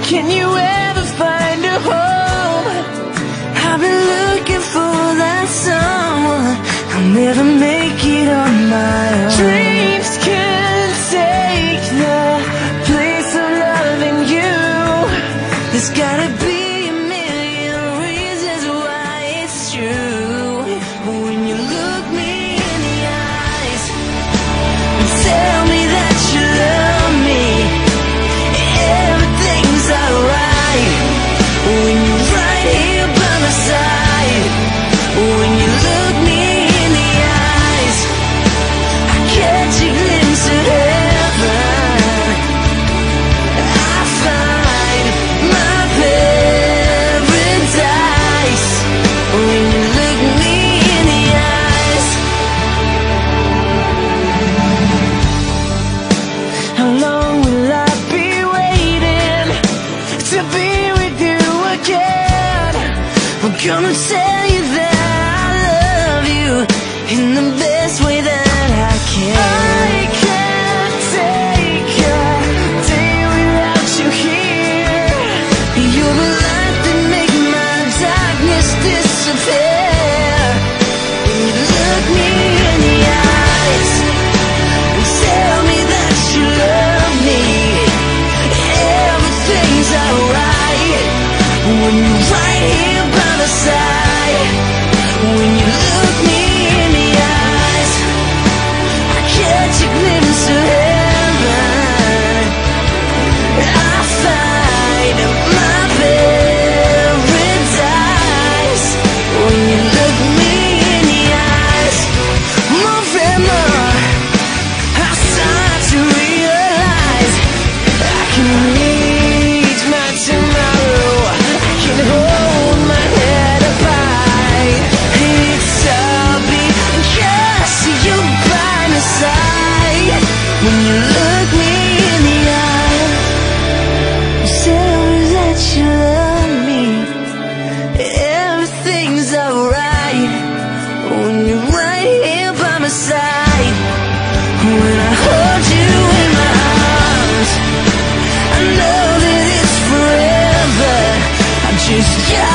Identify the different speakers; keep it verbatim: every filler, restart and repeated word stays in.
Speaker 1: Can you ever find a home? I've been looking for that someone. I'll never make it on my own. Dreams can take the place of loving you. There's gotta be a million reasons why it's true. When you look me in the eyes and tell me that you love me, everything's alright. When you're right here by my side, when you look me in the eyes, I catch a glimpse of heaven. I find my paradise when you look me in the eyes. How long will I be waiting to be with you again? I'm gonna tell you that I love you in the best way that I can. I can't take a day without you here. You're the light that make my darkness disappear. When you look me in the eyes and tell me that you love me, everything's alright. When you're right here by my side, when you look me in the eyes, I catch a glimpse of heaven. I find my paradise when you look me in the eyes. More and more I start to realize I can reach my tomorrow. I can hold my head up high. It's all because you're by my side. When you look me in the eye, tell me that you love me, everything's alright. When you're right here by my side, when I hold you in my arms, I know that it's forever. I just got